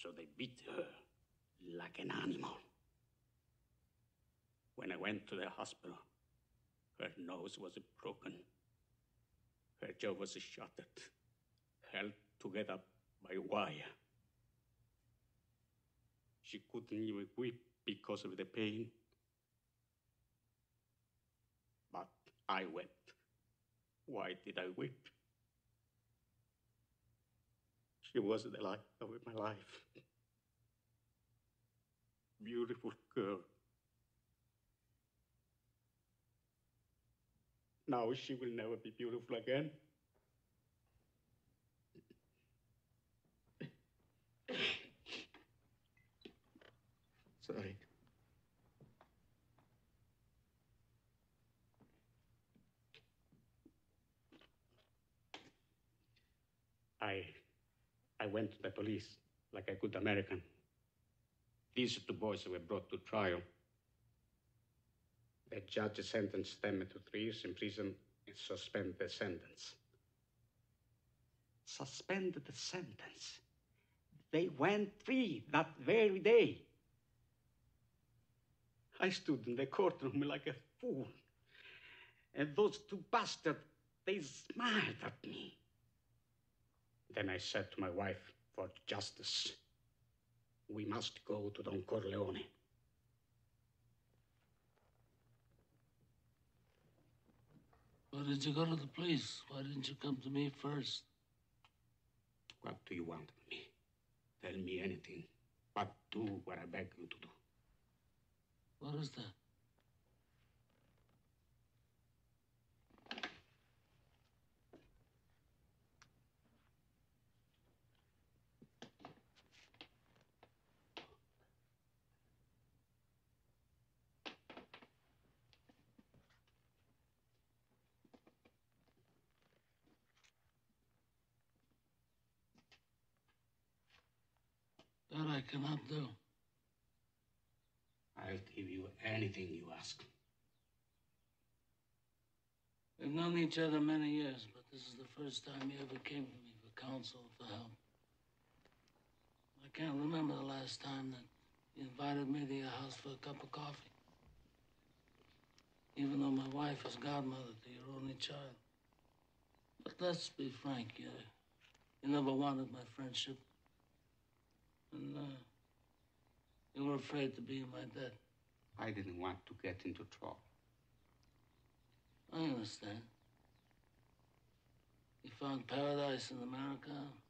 So they beat her like an animal. When I went to the hospital, her nose was broken. Her jaw was shattered, held together by wire. She couldn't even weep because of the pain. But I wept. Why did I weep? She was the light of my life. Beautiful girl. Now she will never be beautiful again. Sorry. I went to the police like a good American. These two boys were brought to trial. The judge sentenced them to 3 years in prison and suspended the sentence. Suspended the sentence? They went free that very day. I stood in the courtroom like a fool. And those two bastards, they smiled at me. Then I said to my wife, for justice, we must go to Don Corleone. Why did you go to the police? Why didn't you come to me first? What do you want of me? Tell me anything, but do what I beg you to do. What is that? That I cannot do. I'll give you anything you ask. We've known each other many years, but this is the first time you ever came to me for counsel, for help. I can't remember the last time that you invited me to your house for a cup of coffee. Even though my wife is godmother to your only child. But let's be frank, you never wanted my friendship. And you were afraid to be in my debt. I didn't want to get into trouble. I understand. You found paradise in America.